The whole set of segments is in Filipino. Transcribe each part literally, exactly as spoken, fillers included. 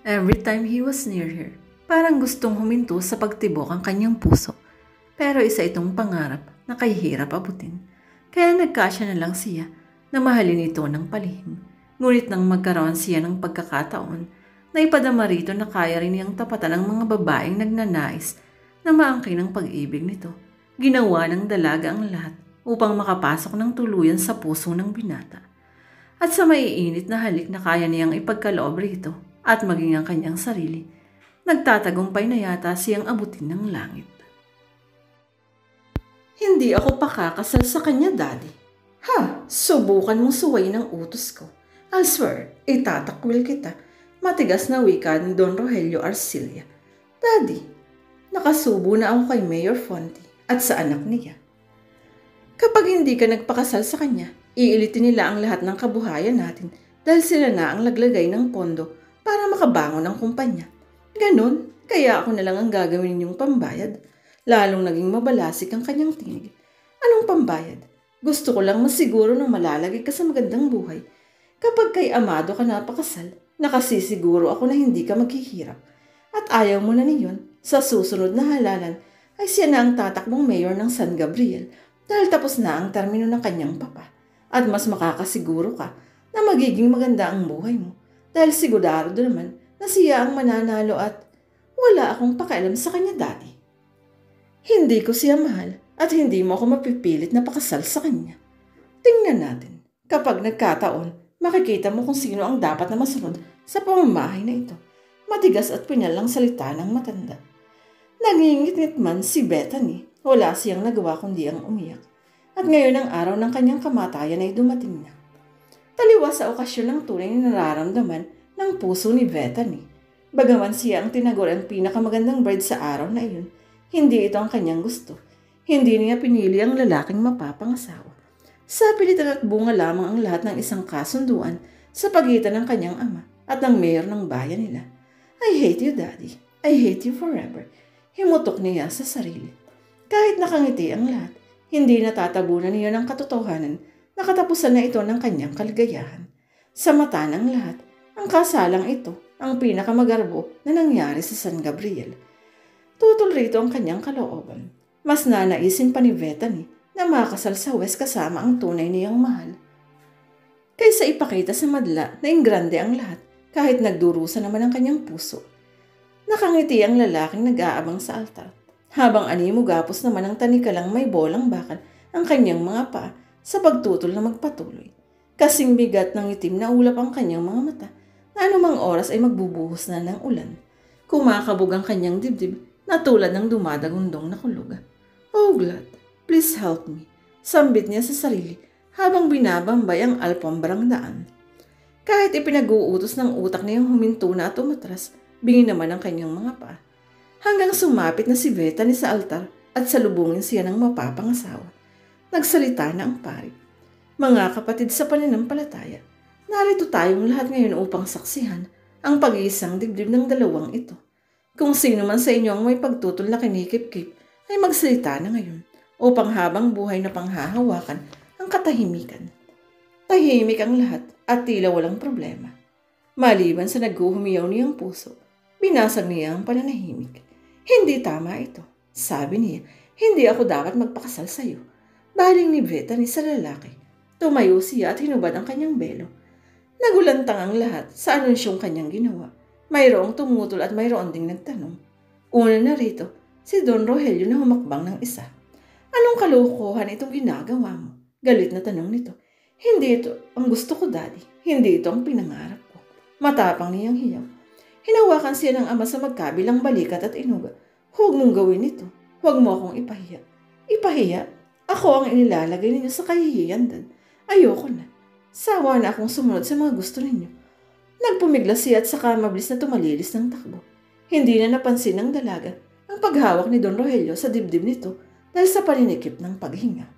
Every time he was near her, parang gustong huminto sa pagtibok ang kanyang puso. Pero isa itong pangarap na kay hirap abutin. Kaya nagkasya na lang siya na mahalin ito ng palihim. Ngunit nang magkaroon siya ng pagkakataon, na ipadama rito na kaya rin niyang tapatan ng mga babaeng nagnanais na maangkin ang pag-ibig nito. Ginawa ng dalaga ang lahat upang makapasok ng tuluyan sa puso ng binata. At sa maiinit na halik na kaya niyang ipagkaloob rito at maging ang kanyang sarili, nagtatagumpay na yata siyang abutin ng langit. Hindi ako pakakasal sa kanya, Daddy. Ha, subukan mong suwayin ang utos ko. I'll swear, itatakwil kita. Matigas na wika ni Don Rogelio Arcilla. Daddy, nakasubo na ako kay Mayor Fonte at sa anak niya. Kapag hindi ka nagpakasal sa kanya, iilitin nila ang lahat ng kabuhayan natin dahil sila na ang naglagay ng pondo para makabangon ng kumpanya. Ganon, kaya ako na lang ang gagawin ninyong pambayad. Lalong naging mabalasik ang kanyang tinig. Anong pambayad? Gusto ko lang masiguro na malalagay ka sa magandang buhay. Kapag kay amado ka napakasal, nakasisiguro ako na hindi ka maghihirap. At ayaw mo na niyon, sa susunod na halalan ay siya na ang tatakbong mayor ng San Gabriel dahil tapos na ang termino ng kanyang papa. At mas makakasiguro ka na magiging maganda ang buhay mo dahil sigurado naman na siya ang mananalo at wala akong pakialam sa kanya, Daddy. Hindi ko siya mahal at hindi mo ako mapipilit na pakasal sa kanya. Tingnan natin. Kapag nagkataon, makikita mo kung sino ang dapat na masunod sa pamamahay na ito. Matigas at pinalang salita ng matanda. Nangingit-ngit man si Bethany. Wala siyang nagawa kundi ang umiyak. At ngayon ang araw ng kanyang kamatayan ay dumating na. Taliwas sa okasyon ng tunay na nararamdaman ng puso ni Bethany. Bagaman siya ang tinaguri ang pinakamagandang bride sa araw na iyon, hindi ito ang kanyang gusto. Hindi niya pinili ang lalaking mapapangasawa. Sa pilitan at bunga lamang ang lahat ng isang kasunduan sa pagitan ng kanyang ama at ng mayor ng bayan nila. I hate you, Daddy. I hate you forever. Himutok niya sa sarili. Kahit nakangiti ang lahat, hindi natatabunan niya ng katotohanan na katapusan na ito ng kanyang kaligayahan. Sa mata ng lahat, ang kasalang ito ang pinakamagarbo na nangyari sa San Gabriel. Tutol rito ang kanyang kalooban. Mas nanaisin pa ni Bethany na makasal sa West kasama ang tunay niyang mahal. Kaysa ipakita sa madla na ingrande ang lahat kahit nagdurusa naman ang kanyang puso. Nakangiti ang lalaking nag-aabang sa altar. Habang animo gapos naman ang tanikalang may bolang bakal ang kanyang mga paa sa pagtutol na magpatuloy. Kasing bigat ng itim na ulap ang kanyang mga mata na anumang oras ay magbubuhos na ng ulan. Kumakabog ang kanyang dibdib na tulad ng dumadagundong na kulog. Oh God, please help me. Sambit niya sa sarili habang binabambay ang alpombrang daan. Kahit ipinag-uutos ng utak niyang huminto na at umatras, bingi naman ang kanyang mga paa. Hanggang sumapit na si Bethany sa altar at salubungin siya ng mapapangasawa. Nagsalita na ang pari. Mga kapatid sa pananampalataya, narito tayong lahat ngayon upang saksihan ang pag-iisang dibdib ng dalawang ito. Kung sino man sa inyo ang may pagtutol na kinikip-kip, ay magsalita na ngayon upang habang buhay na panghahawakan ang katahimikan. Tahimik ang lahat at tila walang problema. Maliban sa naghuhumiyaw niyang puso, binasag niya ang pananahimik. Hindi tama ito, sabi niya. Hindi ako dapat magpakasal sa iyo. Baling ni Bethany sa lalaki. Tumayo siya at hinubad ang kanyang belo. Nagulantang ang lahat sa anunsyong kanyang ginawa. Mayroong tumutol at mayroon ding nagtanong. Una na rito, si Don Rogelio na humakbang ng isa. Anong kalokohan itong ginagawa mo? Galit na tanong nito. Hindi ito ang gusto ko, Daddy. Hindi ito ang pinangarap ko. Matapang niyang hiyaw. Hinawakan siya ng ama sa magkabilang balikat at inuga. Huwag mong gawin ito. Huwag mo akong ipahiya. Ipahiya? Ako ang inilalagay ninyo sa kahihiyan dan. Ayoko na. Sawa na akong sumunod sa mga gusto ninyo. Nagpumigla siya at saka mabilis na tumalilis ng takbo. Hindi na napansin ng dalaga ang paghawak ni Don Rogelio sa dibdib nito dahil sa paninikip ng paghinga.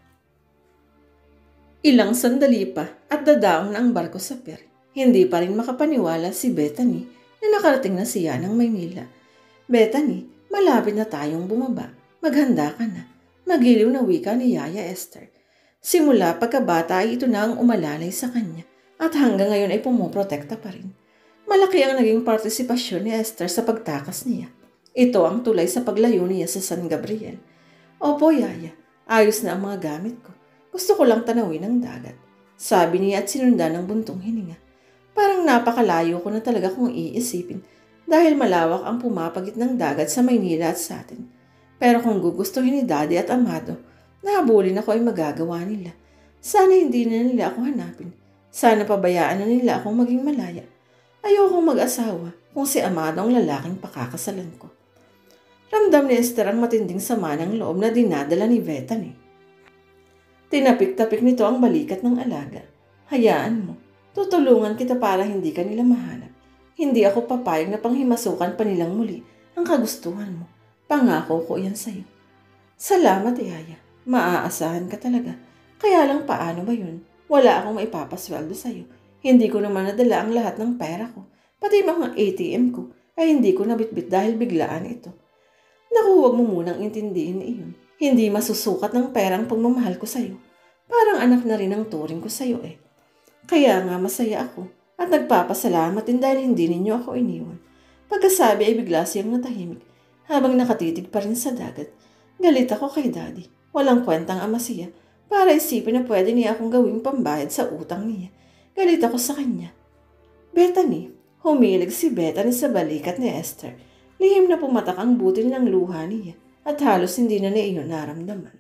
Ilang sandali pa at dadaong na ang barko sa pier. Hindi pa rin makapaniwala si Bethany na nakarating na siya ng Maynila. Bethany, malapit na tayong bumaba. Maghanda ka na. Magiliw na wika ni Yaya Esther. Simula pagkabata ay ito na ang umalalay sa kanya at hanggang ngayon ay pumuprotekta pa rin. Malaki ang naging partisipasyon ni Esther sa pagtakas niya. Ito ang tulay sa paglayo niya sa San Gabriel. Opo, Yaya. Ayos na ang mga gamit ko. Gusto ko lang tanawin ang dagat. Sabi niya at sinundan ng buntong hininga. Parang napakalayo ko na talaga kung iisipin dahil malawak ang pumapagit ng dagat sa Maynila at sa atin. Pero kung gugustuhin ni Daddy at Amado, nahabulin ako ay magagawa nila. Sana hindi na nila ako hanapin. Sana pabayaan na nila akong maging malaya. Ayokong mag-asawa kung si Amado ang lalaking pakakasalan ko. Ramdam ni Esther ang matinding sama ng loob na dinadala ni Bethany. Tinapik-tapik nito ang balikat ng alaga. Hayaan mo, tutulungan kita para hindi ka nila mahanap. Hindi ako papayag na panghimasukan pa nilang muli ang kagustuhan mo. Pangako ko yan sa'yo. Salamat, Yaya. Maaasahan ka talaga. Kaya lang paano ba yun? Wala akong maipapasweldo sa'yo. Hindi ko naman nadala ang lahat ng pera ko. Pati mga A T M ko ay hindi ko nabitbit dahil biglaan ito. Naku, huwag mo munang intindihin iyon. Hindi masusukat ng perang pagmamahal ko sa'yo. Parang anak na rin ang turing ko sa'yo eh. Kaya nga masaya ako at nagpapasalamat din dahil hindi ninyo ako iniwan. Pagkasabi ay bigla siyang natahimik habang nakatitig pa rin sa dagat. Galit ako kay Daddy. Walang kwentang ama siya para isipin na pwede niya akong gawing pambayad sa utang niya. Galit ako sa kanya. Bethany, humilig si Bethany sa balikat ni Esther. Lihim na pumatak ang butil ng luha niya at halos hindi na niya iyon naramdaman.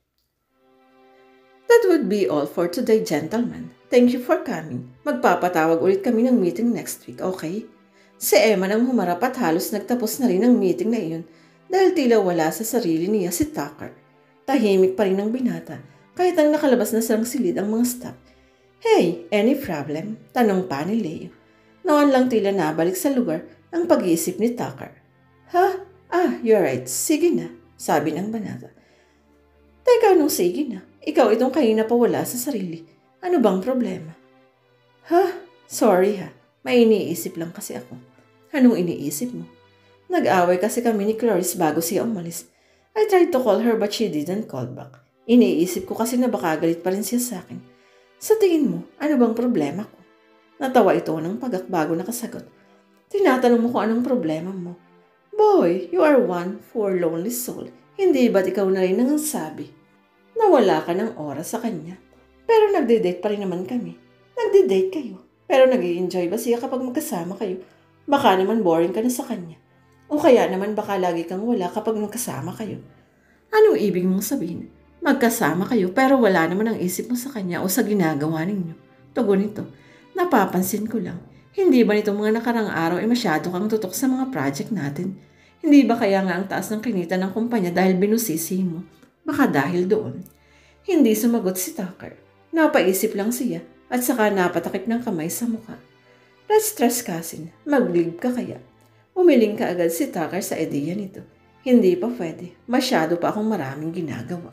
That would be all for today, gentlemen. Thank you for coming. Magpapatawag ulit kami ng meeting next week, okay? Si Emma nang humarap at halos nagtapos na rin ang meeting na iyon dahil tila wala sa sarili niya si Tucker. Tahimik pa rin ang binata kahit ang nakalabas na sarang silid ang mga staff. Hey, any problem? Tanong pa ni Leo. Noon lang tila nabalik sa lugar ang pag-iisip ni Tucker. Ha? Ah, you're right. Sige na, sabi ng banata. Teka, anong sige na? Ikaw itong kanina pa wala sa sarili. Ano bang problema? Ha? Sorry ha. May iniisip lang kasi ako. Anong iniisip mo? Nag-away kasi kami ni Clarice bago siya umalis. I tried to call her but she didn't call back. Iniisip ko kasi na baka galit pa rin siya sa akin. Sa tingin mo, ano bang problema ko? Natawa ito ng pagak bago nakasagot. Tinatanong mo kung anong problema mo. Boy, you are one forlorn soul. Hindi ba't ikaw na rin ang sabi? Nawala ka ng oras sa kanya. Pero nagde-date pa rin naman kami. Nagde-date kayo. Pero nag-i-enjoy ba siya kapag magkasama kayo? Baka naman boring ka na sa kanya. O kaya naman baka lagi kang wala kapag magkasama kayo. Anong ibig mong sabihin? Magkasama kayo pero wala naman ang isip mo sa kanya o sa ginagawa ninyo. Tugon ito. Napapansin ko lang. Hindi ba nitong mga nakarang araw ay masyado kang tutok sa mga project natin? Hindi ba kaya nga ang taas ng kinita ng kumpanya dahil binusisi mo? Baka dahil doon. Hindi sumagot si Tucker. Napaisip lang siya at saka napatakip ng kamay sa mukha. Let's stress kasin. Mag-leave ka kaya. Umiling ka agad si Tucker sa ideya nito. Hindi pa pwede. Masyado pa akong maraming ginagawa.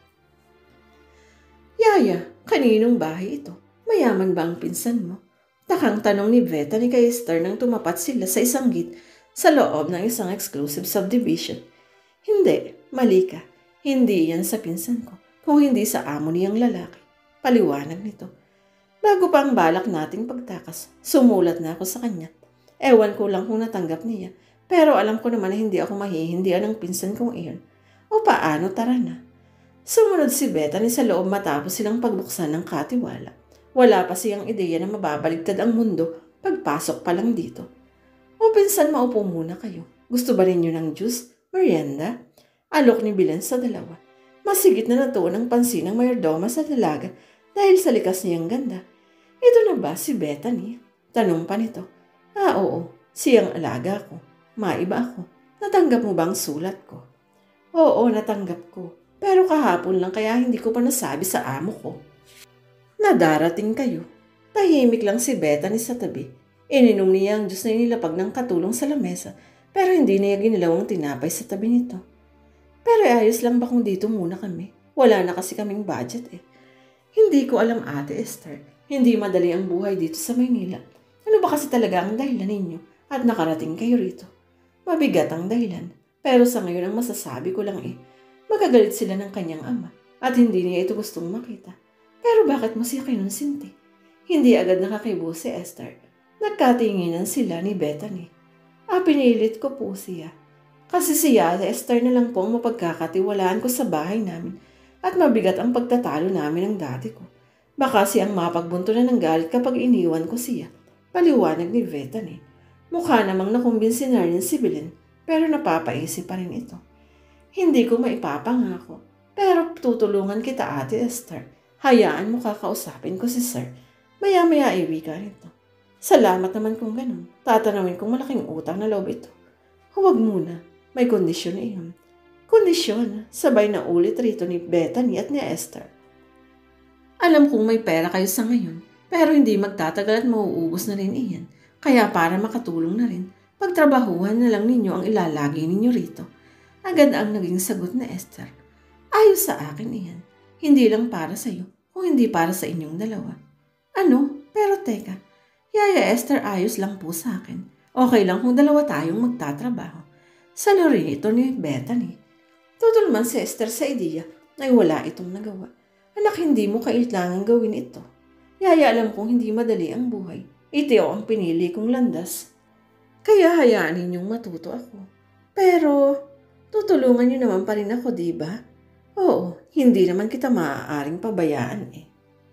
Yaya, kaninong bahay ito? Mayaman ba ang pinsan mo? Takang tanong ni Bethany kay Esther nang tumapat sila sa isang gate sa loob ng isang exclusive subdivision. Hindi, mali ka. Hindi yan sa pinsan ko, kung hindi sa amo niyang lalaki. Paliwanag nito. Bago pa ang balak nating pagtakas, sumulat na ako sa kanya. Ewan ko lang kung natanggap niya, pero alam ko naman na hindi ako mahihindihan ng pinsan kong iyon. O paano, tara na. Sumunod si Bethany sa loob matapos silang pagbuksan ng katiwala. Wala pa siyang ideya na mababaligtad ang mundo pagpasok pa lang dito. O pinsan, maupo muna kayo. Gusto ba ninyo ng juice? Merienda? Alok ni Bilan sa dalawa. Masigit na natuon ang pansin ng mayordoma sa dalaga dahil sa likas niyang ganda. Ito na ba si Bethany? Tanong pa nito. Ah, oo. Siyang alaga ko. Maiba ako. Natanggap mo bang sulat ko? Oo, natanggap ko. Pero kahapon lang kaya hindi ko pa nasabi sa amo ko. Nadarating kayo. Tahimik lang si Bethany sa tabi. Ininom niya ang Diyos na inilapag ng katulong sa lamesa pero hindi niya ginilawang tinapay sa tabi nito. Pero ayos lang ba kung dito muna kami? Wala na kasi kaming budget eh. Hindi ko alam, Ate Esther. Hindi madali ang buhay dito sa Maynila. Ano ba kasi talaga ang dahilan ninyo at nakarating kayo rito? Mabigat ang dahilan. Pero sa ngayon ang masasabi ko lang eh, magagalit sila ng kanyang ama at hindi niya ito gustong makita. Pero bakit mo siya kinonsinti? Hindi agad nakakibo si Esther. Nagkatinginan sila ni Bethany. Ah, pinilit ko po siya. Kasi siya, Esther na lang po ang mapagkakatiwalaan ko sa bahay namin at mabigat ang pagtatalo namin ng dati ko. Baka siyang mapagbunto na ng galit kapag iniwan ko siya. Paliwanag ni Bethany. Mukha namang nakumbinsi na rin si Belen, pero napapaisip pa rin ito. Hindi ko maipapangako, pero tutulungan kita, Ate Esther. Hayaan mo kakausapin ko si Sir. Maya-maya iwi ka nito. Salamat naman kung ganun. Tatanawin kong malaking utang na loob ito. Huwag muna. May kondisyon na iyon. Kondisyon, sabay na ulit rito ni Bethany at ni Esther. Alam kong may pera kayo sa ngayon, pero hindi magtatagal at mauubos na rin iyan. Kaya para makatulong na rin, pagtrabahuhan na lang ninyo ang ilalagay ninyo rito. Agad ang naging sagot na Esther. Ayos sa akin iyan. Hindi lang para sa iyo, kung hindi para sa inyong dalawa. Ano? Pero teka, Yaya Esther, ayos lang po sa akin. Okay lang kung dalawa tayong magtatrabaho. Salo rin ito ni Bethany. Tutulman si Esther sa ideya ay wala itong nagawa. Anak, hindi mo kailangan gawin ito. Yaya, alam kong hindi madali ang buhay. Ito ang pinili kong landas. Kaya hayaan ninyong matuto ako. Pero, tutulungan niyo naman pa rin ako, di ba? Oo, hindi naman kita maaaring pabayaan eh.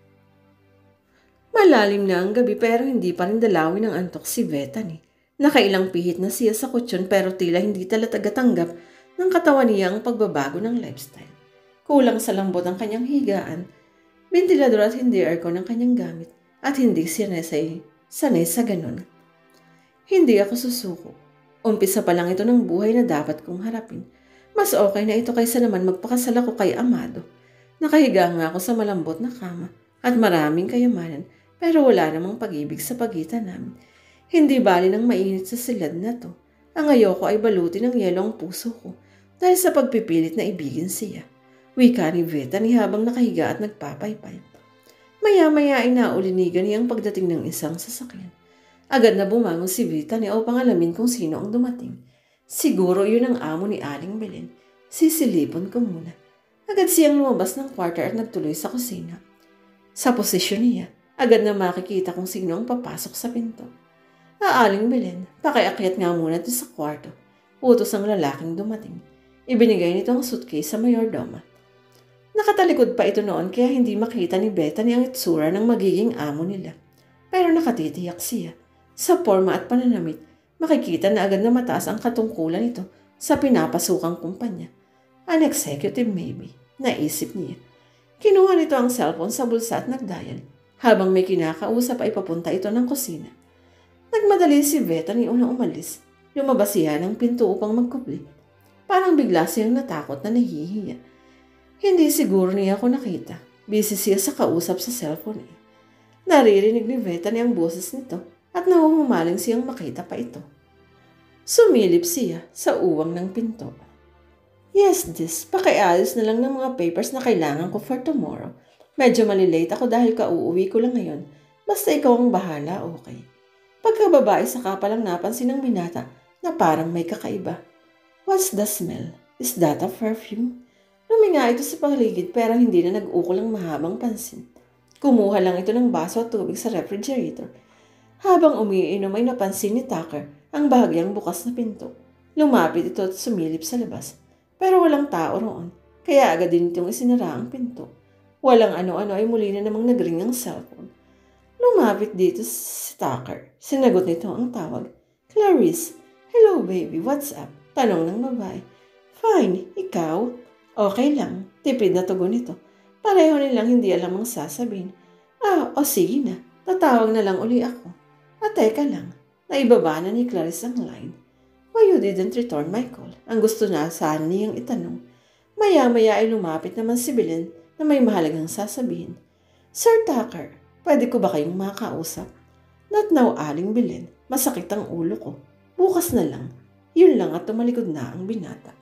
Malalim na ang gabi pero hindi pa rin dalawin ng antok si Bethany. Nakailang pihit na siya sa kutsyon pero tila hindi talaga tanggap ng katawan niya ang pagbabago ng lifestyle. Kulang sa lambot ang kanyang higaan, ventilador at hindi aircon ang kanyang gamit at hindi siya nasay, sanay sa ganun. Hindi ako susuko. Umpisa pa lang ito ng buhay na dapat kong harapin. Mas okay na ito kaysa naman magpakasal ako kay Amado. Nakahiga nga ako sa malambot na kama at maraming kayamanan pero wala namang pag-ibig sa pagitan namin. Hindi bali ng mainit sa silad na to. Ang ayoko ay balutin ng yelo ang puso ko dahil sa pagpipilit na ibigin siya. Wika ni Bethany habang nakahiga at nagpapaypay. Maya-maya ay naulinigan niya ang pagdating ng isang sasakyan. Agad na bumangon si Bethany upang alamin kung sino ang dumating. Siguro yun ang amo ni Aling Belen. Sisilipon ko muna. Agad siyang lumabas ng kwarto at nagtuloy sa kusina. Sa posisyon niya, agad na makikita kung sino ang papasok sa pinto. Aaling Belen, pakiakyat nga muna ito sa kwarto. Utos ang lalaking dumating. Ibinigay nito ang suitcase sa mayordoma. Nakatalikod pa ito noon kaya hindi makita ni Bethany ang itsura ng magiging amo nila. Pero nakatitiyak siya. Sa forma at pananamit, makikita na agad na mataas ang katungkulan nito sa pinapasukang kumpanya. An executive maybe, naisip niya. Kinuha nito ang cellphone sa bulsa at nagdial. Habang may kinakausap ay papunta ito ng kusina. Nagmadali si Bethany unang umalis. Lumabas siya ng pinto upang magkubli. Parang bigla siyang natakot na nahihiya. Hindi siguro niya ako nakita. Busy siya sa kausap sa cellphone eh. Naririnig ni Bethany ang boses nito at nahuhumaling siyang makita pa ito. Sumilip siya sa uwang ng pinto. Yes, this. Pakiayos na lang ng mga papers na kailangan ko for tomorrow. Medyo malilate ako dahil kauuwi ko lang ngayon. Basta ikaw ang bahala, okay. Pagkababae saka palang napansin ng binata na parang may kakaiba. What's the smell? Is that a perfume? Luminga ito sa paligid pero hindi na nag-ukol ang mahabang pansin. Kumuha lang ito ng baso at tubig sa refrigerator. Habang umiinom ay napansin ni Tucker ang bahagyang bukas na pinto. Lumapit ito at sumilip sa labas. Pero walang tao roon, kaya agad din itong isinara ang pinto. Walang ano-ano ay muli na namang nagring ang cellphone. Lumapit dito si Tucker. Sinagot nito ang tawag. Clarice, hello baby, what's up? Tanong ng babae. Fine, ikaw? Okay lang, tipid na tugon nito. Pareho nilang hindi alam ang sasabihin. Ah, o sige na, tatawag na lang uli ako. At teka lang, naibaba na ni Clarice ang line. Why you didn't return my call? Ang gusto na sana niyang itanong. Maya-maya ay lumapit naman si Belen na may mahalagang sasabihin. Sir Tucker, pwede ko ba kayong makausap? Not now, Aling Belen. Masakit ang ulo ko. Bukas na lang. Yun lang at tumalikod na ang binata.